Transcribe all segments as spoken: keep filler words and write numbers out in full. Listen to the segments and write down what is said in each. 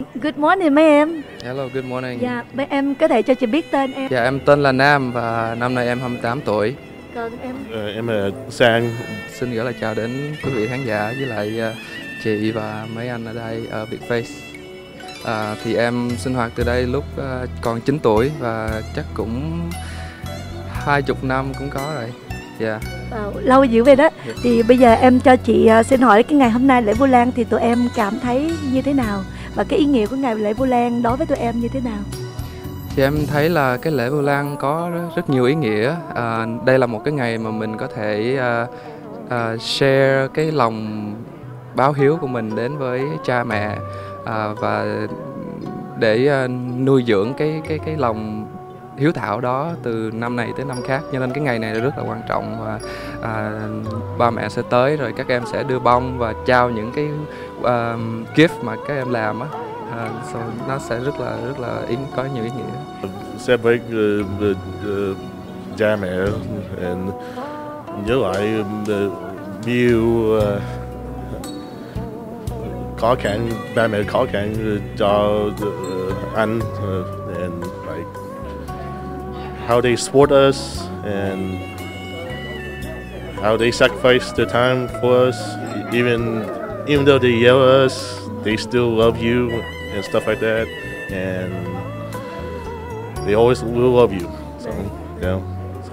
Good morning mấy em. Hello, good morning. Dạ, mấy em có thể cho chị biết tên em? Dạ, em tên là Nam và năm nay em hai mươi tám tuổi. Còn em? Ờ, em là Sang. Xin gửi lời chào đến quý vị khán giả với lại uh, chị và mấy anh ở đây ở Vietface. À, thì em sinh hoạt từ đây lúc uh, còn chín tuổi và chắc cũng hai chục năm cũng có rồi. Dạ. Wow, lâu dữ vậy đó. Yeah. Thì bây giờ em cho chị uh, xin hỏi cái ngày hôm nay lễ Vu Lan thì tụi em cảm thấy như thế nào? Và cái ý nghĩa của ngày lễ Vu Lan đối với tụi em như thế nào? Thì em thấy là cái lễ Vu Lan có rất nhiều ý nghĩa. À, đây là một cái ngày mà mình có thể uh, uh, share cái lòng báo hiếu của mình đến với cha mẹ uh, và để uh, nuôi dưỡng cái cái cái lòng hiếu thảo đó từ năm này tới năm khác. Cho nên cái ngày này rất là quan trọng và à, ba mẹ sẽ tới rồi các em sẽ đưa bông và trao những cái uh, gift mà các em làm á. À, so nó sẽ rất là rất là ý, có nhiều ý nghĩa. Sẽ với uh, uh, uh, cha mẹ and nhớ lại uh, nhiều uh, khó khăn, ba mẹ khó khăn cho uh, anh uh, and like how they support us and how they sacrifice their time for us, even even though they yell at us, they still love you and stuff like that, and they always will love you. So, you know, so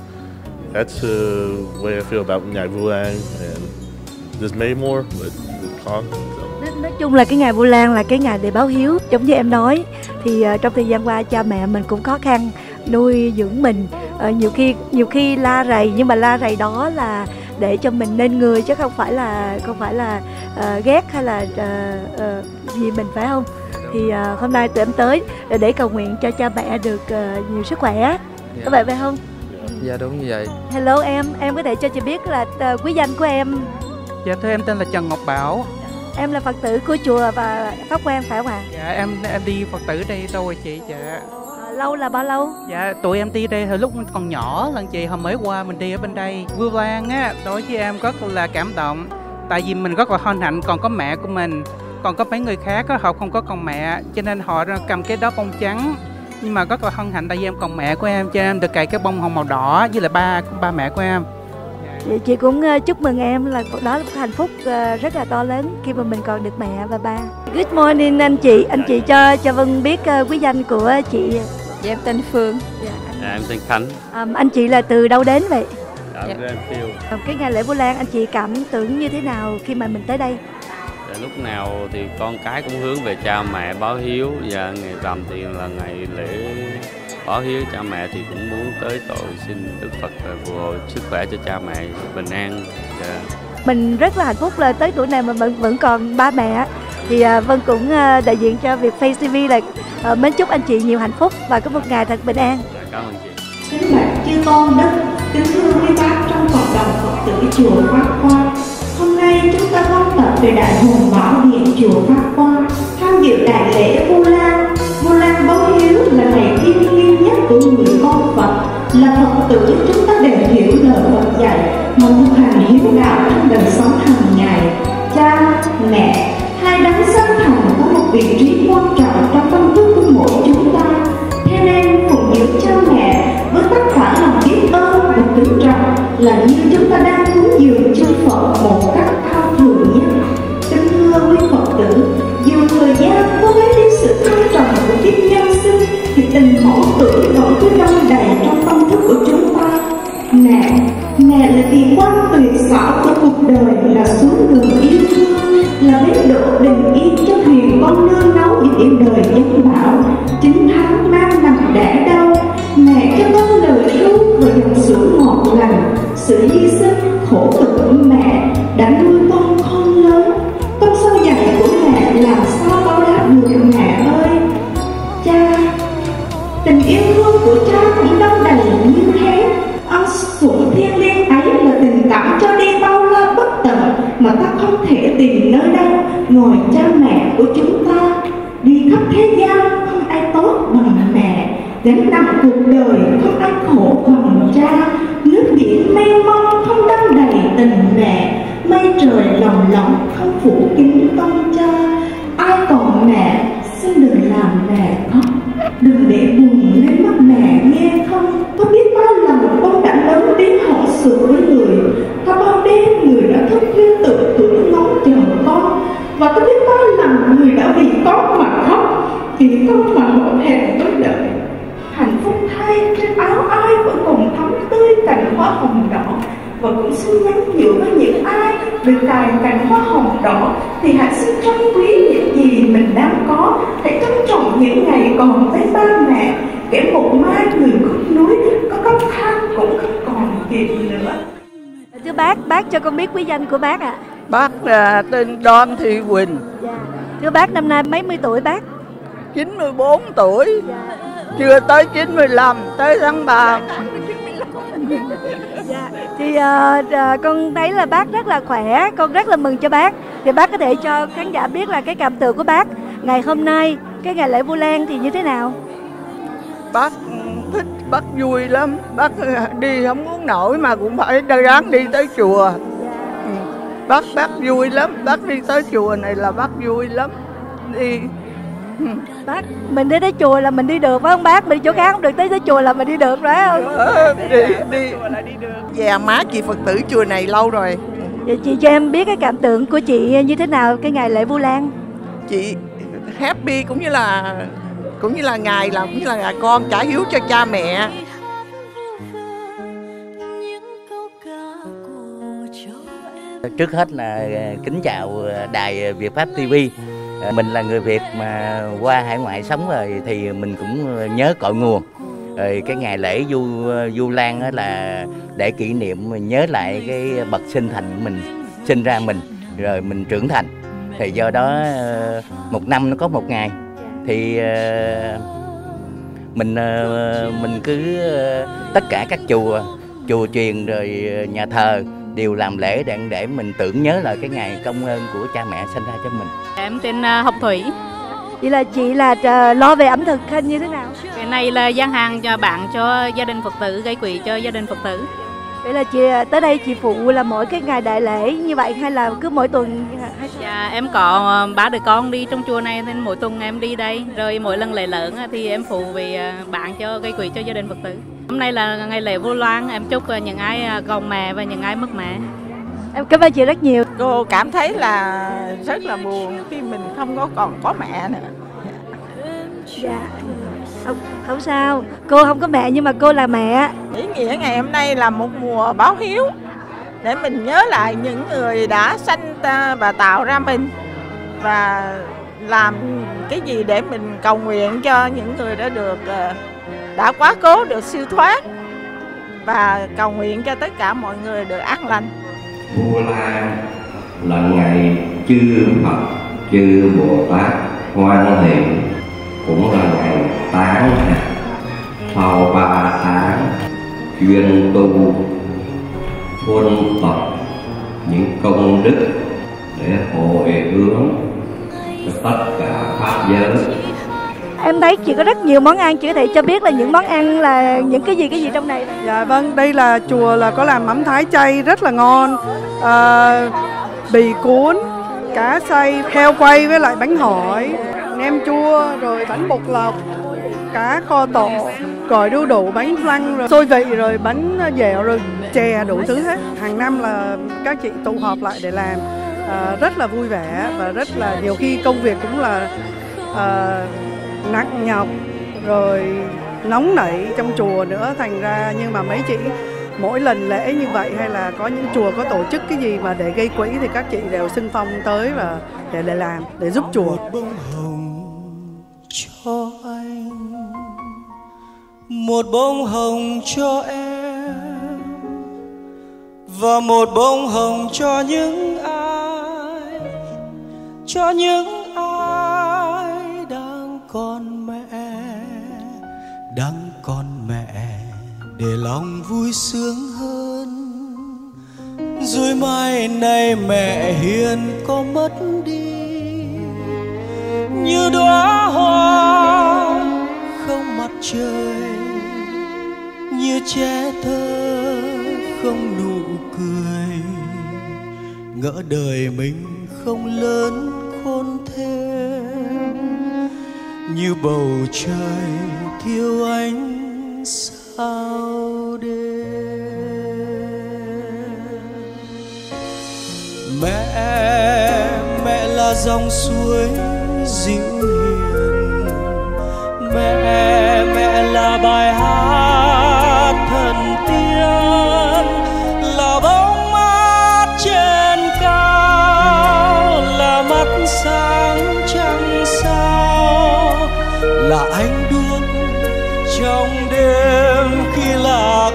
that's the way I feel about ngày Vu Lan, and there's many more, but khó. So. Nói chung là cái ngày Vu Lan là cái ngày để báo hiếu, giống như em nói. Thì uh, trong thời gian qua cha mẹ mình cũng khó khăn nuôi dưỡng mình, uh, nhiều khi nhiều khi la rầy, nhưng mà la rầy đó là để cho mình nên người chứ không phải là không phải là uh, ghét hay là uh, uh, gì mình, phải không? Thì uh, hôm nay tụi em tới để, để cầu nguyện cho cha mẹ được uh, nhiều sức khỏe. Yeah. Có vậy phải không? Dạ đúng như vậy. Hello em, em có thể cho chị biết là uh, quý danh của em? Dạ thưa em tên là Trần Ngọc Bảo. Em là Phật tử của chùa và Pháp Quan phải không ạ? Dạ em em đi Phật tử đây đâu rồi chị? Dạ. À, lâu là bao lâu? Dạ tụi em đi đây hồi lúc còn nhỏ lần chị, hôm mới qua mình đi ở bên đây. Vu Lan á, đối với em rất là cảm động. Tại vì mình rất là hân hạnh còn có mẹ của mình. Còn có mấy người khác á, họ không có con mẹ, cho nên họ cầm cái đó bông trắng. Nhưng mà rất là hân hạnh tại vì em còn mẹ của em, cho em được cài cái bông hồng màu đỏ với lại ba ba mẹ của em. Vậy chị cũng chúc mừng em là đó là một hạnh phúc rất là to lớn khi mà mình còn được mẹ và ba. Good morning anh chị, anh chị cho cho Vân biết quý danh của chị. Dạ em tên Phương. Dạ, dạ em tên Khánh. À, anh chị là từ đâu đến vậy? Dạ, dạ. Em Phiêu. Cái ngày lễ Vu Lan anh chị cảm tưởng như thế nào khi mà mình tới đây? Dạ, lúc nào thì con cái cũng hướng về cha mẹ báo hiếu, và ngày rằm thì là ngày lễ báo hiếu cha mẹ thì cũng muốn tới cầu xin Đức Phật phù hộ sức khỏe cho cha mẹ bình an. Dạ. Mình rất là hạnh phúc là tới tuổi này mà vẫn vẫn còn ba mẹ. Thì uh, Vân cũng uh, đại diện cho Vietface ti vi là uh, mến chúc anh chị nhiều hạnh phúc và có một ngày thật bình an. Dạ, cảm ơn chị. Kính bạch chư tôn đức, kính thưa quý bác trong cộng đồng Phật tử chùa Pháp Quan. Hôm nay chúng ta góp tập về Đại Hùng Bảo Điện chùa Pháp Quan, tham dự đại lễ Vu Lan. Vu Lan báo hiếu là ngày thiêng liêng nhất của người con Phật. Là Phật tử chúng ta đều hiểu lời Phật dạy mà thực hành hiếu đạo trong đời sống hàng ngày. Cha, mẹ, hai đấng sinh thành có một vị trí quan trọng trong tâm thức của mỗi chúng ta. Thế nên phụng dưỡng cha mẹ với tất cả lòng biết ơn và kính trọng là như chúng ta đang cúng dường chư Phật một cách cao thượng nhất. Kính thưa quý Phật tử, dù thời gian có lấy đi sự thăng trầm của kiếp nhân sinh, thì tình mẫu tử vẫn cứ đong đầy trong tâm thức của chúng ta. Mẹ, mẹ là kỳ quan tuyệt xảo của cuộc đời, là xuống đường yêu thương, là bếp độ bình yên cho thuyền con nương náu biển đời nhân bảo. Chín tháng mang nằm đẻ đau, mẹ cho con lời ru và dòng sữa ngọt lành. Sự hy sinh khổ cực của mẹ đã nuôi con khôn lớn. Con sâu dạy của mẹ làm sao báo đáp được mẹ ơi. Cha, tình yêu thương của cha cũng đong đầy như thế. Ân phụng thiêng liêng ấy là tình cảm cho đi bao la bất tận mà ta không thể tìm nơi đâu ngoài cha mẹ của chúng ta. Đi khắp thế gian không ai tốt bằng mẹ, gánh nặng cuộc đời không ai khổ bằng cha. Nước biển mênh mông không đong đầy tình mẹ, mây trời lồng lộng không phủ kín con cha. Ai còn mẹ Và có biết bao lần người đã vì con mà khóc, vì con mà hổ thẹn với đời. Hạnh phúc thay, trên áo ai vẫn còn thắm tươi cành hoa hồng đỏ. Và cũng xin nhắn nhủ với những ai được cài cành hoa hồng đỏ thì hãy xin trân quý những gì mình đang có, hãy trân trọng những ngày còn với ba mẹ. Kẻ một mai người khúc núi, có khóc than cũng không còn kịp nữa. Thưa bác, bác cho con biết quý danh của bác ạ. À. Bác là tên Đoan Thị Quỳnh. Dạ. Thưa bác, năm nay mấy mươi tuổi bác? chín mươi bốn tuổi. Dạ. Chưa tới chín mươi lăm, tới tháng ba. Dạ. Thì uh, uh, con thấy là bác rất là khỏe, con rất là mừng cho bác. Thì bác có thể cho khán giả biết là cái cảm tưởng của bác ngày hôm nay, cái ngày lễ Vu Lan thì như thế nào? Bác thích, bác vui lắm. Bác đi không muốn nổi mà cũng phải ráng đi tới chùa. Ừ. Bác bác vui lắm, bác đi tới chùa này là bác vui lắm. Đi bác, mình đi tới chùa là mình đi được phải không bác? Mình đi chỗ khác không được, tới tới chùa là mình đi được phải không? Ờ, đi đi về má chị Phật tử chùa này lâu rồi. Vậy chị cho em biết cái cảm tưởng của chị như thế nào cái ngày lễ Vu Lan? Chị happy cũng như là cũng như là ngày là cũng như là ngày con trả hiếu cho cha mẹ. Trước hết là kính chào đài Việt Pháp ti vi. Mình là người Việt mà qua hải ngoại sống rồi thì mình cũng nhớ cội nguồn. Rồi cái ngày lễ Vu Vu Lan đó là để kỷ niệm, mình nhớ lại cái bậc sinh thành mình, sinh ra mình rồi mình trưởng thành. Thì do đó một năm nó có một ngày thì mình mình cứ tất cả các chùa, chùa chiền rồi nhà thờ đều làm lễ để để mình tưởng nhớ lại cái ngày công ơn của cha mẹ sinh ra cho mình. Em tên Hồng Thủy. Vậy là chị là lo về ẩm thực hay như thế nào? Cái này là gian hàng cho bạn cho gia đình Phật tử, gây quỹ cho gia đình Phật tử. Vậy là chị tới đây chị phụ là mỗi cái ngày đại lễ như vậy hay là cứ mỗi tuần? Hay... Dạ, em có ba đứa con đi trong chùa này nên mỗi tuần em đi đây. Rồi mỗi lần lễ lớn thì em phụ về bạn cho gây quỹ cho gia đình Phật tử. Hôm nay là ngày lễ Vu Lan, em chúc những ai còn mẹ và những ai mất mẹ. Em cảm ơn chị rất nhiều. Cô cảm thấy là rất là buồn khi mình không có còn có mẹ nữa. Dạ, không, không sao. Cô không có mẹ nhưng mà cô là mẹ. Ý nghĩa ngày hôm nay là một mùa báo hiếu để mình nhớ lại những người đã sanh ta và tạo ra mình, và làm cái gì để mình cầu nguyện cho những người đã được đã quá cố được siêu thoát, và cầu nguyện cho tất cả mọi người được an lành. Vu Lan là ngày chư Phật, chư Bồ Tát hoan hỷ, cũng là ngày tán hạt. Sau ba tháng chuyên tu huân tập những công đức để hồi hướng cho tất cả pháp giới. Em thấy chị có rất nhiều món ăn, chị có thể cho biết là những món ăn là những cái gì cái gì trong này? Dạ vâng, đây là chùa là có làm mắm thái chay rất là ngon, à, bì cuốn, cá xay, heo quay với lại bánh hỏi, nem chua, rồi bánh bột lọc, cá kho tộ, gỏi đu đủ, bánh flan, rồi xôi vị, rồi bánh dẻo, rồi chè, đủ thứ hết. Hàng năm là các chị tụ họp lại để làm, à, rất là vui vẻ và rất là nhiều khi công việc cũng là à, nặng nhọc rồi nóng nảy trong chùa nữa, thành ra nhưng mà mấy chị mỗi lần lễ như vậy hay là có những chùa có tổ chức cái gì mà để gây quỹ thì các chị đều xưng phong tới và để để làm để giúp chùa. Một bông hồng cho anh, một bông hồng cho em, và một bông hồng cho những ai, cho những ai đang còn mẹ, đang còn mẹ, để lòng vui sướng hơn. Rồi mai này mẹ hiền có mất đi, như đóa hoa không mặt trời, như trẻ thơ không nụ cười, ngỡ đời mình không lớn khôn thêm, như bầu trời thiếu ánh sao đêm. Mẹ, mẹ là dòng suối dịu hiền. Mẹ, mẹ là bài hát thần tiên, là bóng mát trên cao, là mắt sáng trăng sao, là ánh đuốc trong đêm khi lạc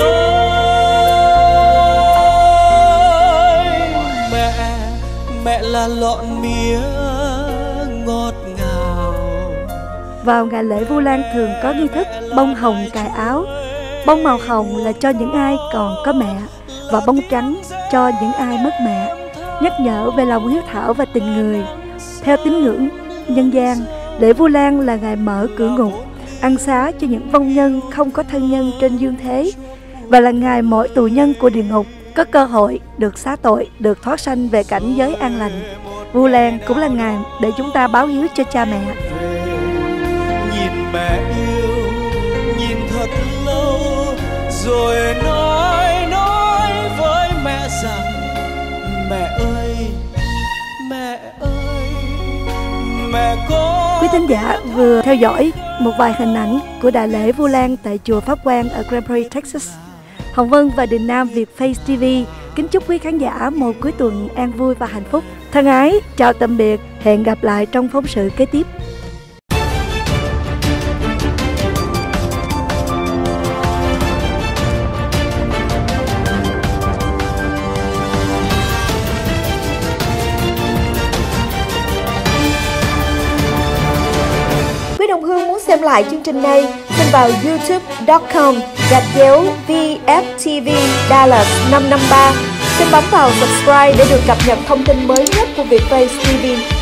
lối. Mẹ, mẹ là lọn mía ngọt ngào. Vào ngày lễ Vu Lan thường có nghi thức bông hồng cài áo. Bông màu hồng là cho những ai còn có mẹ, và bông trắng cho những ai mất mẹ, nhắc nhở về lòng hiếu thảo và tình người. Theo tín ngưỡng nhân gian, lễ Vu Lan là ngày mở cửa ngục, ăn xá cho những vong nhân không có thân nhân trên dương thế, và là ngày mỗi tù nhân của địa ngục có cơ hội được xá tội, được thoát sanh về cảnh giới an lành. Vu Lan cũng là ngày để chúng ta báo hiếu cho cha mẹ. Nhìn mẹ yêu, nhìn thật lâu, rồi nói nói với mẹ rằng mẹ ơi, mẹ ơi, mẹ có. Quý thính giả vừa theo dõi một vài hình ảnh của đại lễ Vu Lan tại chùa Pháp Quang ở Grand Prairie, Texas. Hồng Vân và Đình Nam Vietface ti vi kính chúc quý khán giả một cuối tuần an vui và hạnh phúc. Thân ái, chào tạm biệt, hẹn gặp lại trong phóng sự kế tiếp. Quý đồng hương muốn xem lại chương trình này, xin vào youtube chấm com gạch chéo vê ép tê vê Dallas năm năm ba. Xin bấm vào subscribe để được cập nhật thông tin mới nhất của Vietface ti vi.